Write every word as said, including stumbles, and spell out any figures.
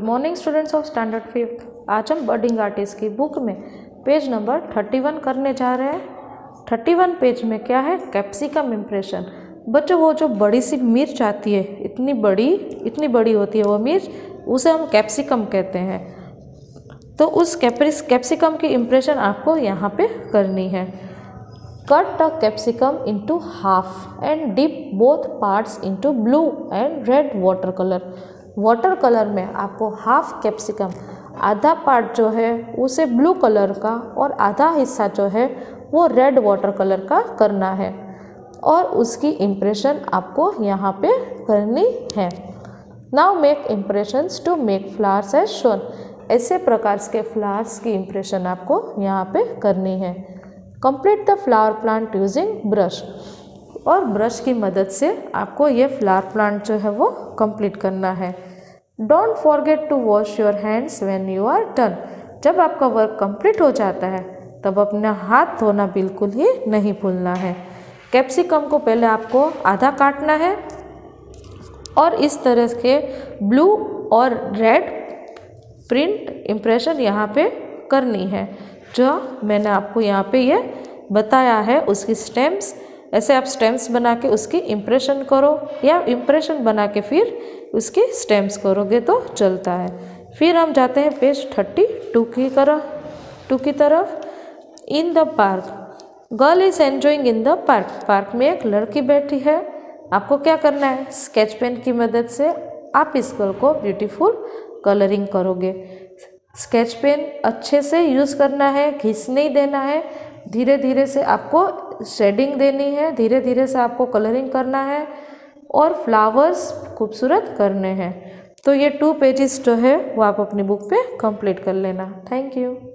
Good morning students of standard fifth. आज हम budding artist की बुक में पेज नंबर थर्टी वन करने जा रहे हैं। थर्टी वन पेज में क्या है, कैप्सिकम इम्प्रेशन। बच्चों वो जो बड़ी सी मिर्च आती है, इतनी बड़ी इतनी बड़ी होती है वो मिर्च, उसे हम कैप्सिकम कहते हैं। तो उस कैप्रिस कैप्सिकम की इम्प्रेशन आपको यहाँ पे करनी है। Cut the capsicum into half and dip both parts into blue and red water colour. Water colour में आपको हाफ कैप्सिकम, आधा पार्ट जो है उसे ब्लू कलर का और आधा हिस्सा जो है वो रेड वाटर कलर का करना है और उसकी इम्प्रेशन आपको यहाँ पे करनी है। Now make impressions to make flowers as shown. ऐसे प्रकार के फ्लावर्स की इम्प्रेशन आपको यहाँ पे करनी है। Complete the flower plant using brush. और ब्रश की मदद से आपको ये फ्लावर प्लांट जो है वो कंप्लीट करना है। Don't forget to wash your hands when you are done. जब आपका वर्क कंप्लीट हो जाता है तब अपना हाथ धोना बिल्कुल ही नहीं भूलना है। कैप्सिकम को पहले आपको आधा काटना है और इस तरह के ब्लू और रेड प्रिंट इम्प्रेशन यहाँ पे करनी है, जो मैंने आपको यहाँ पे ये बताया है। उसकी स्टेम्स, ऐसे आप स्टेम्स बना के उसकी इम्प्रेशन करो या इम्प्रेशन बना के फिर उसकी स्टेम्स करोगे तो चलता है। फिर हम जाते हैं पेज थर्टी टू की तरफ टू की तरफ। In the park, girl is enjoying in the park. Park में एक लड़की बैठी है। आपको क्या करना है, स्केच पेन की मदद से आप इस गर्ल को ब्यूटीफुल कलरिंग करोगे। स्केच पेन अच्छे से यूज़ करना है, घिस नहीं देना है। धीरे धीरे से आपको शेडिंग देनी है, धीरे धीरे से आपको कलरिंग करना है और फ्लावर्स खूबसूरत करने हैं। तो ये टू पेजेस जो है वो आप अपनी बुक पे कंप्लीट कर लेना। Thank you.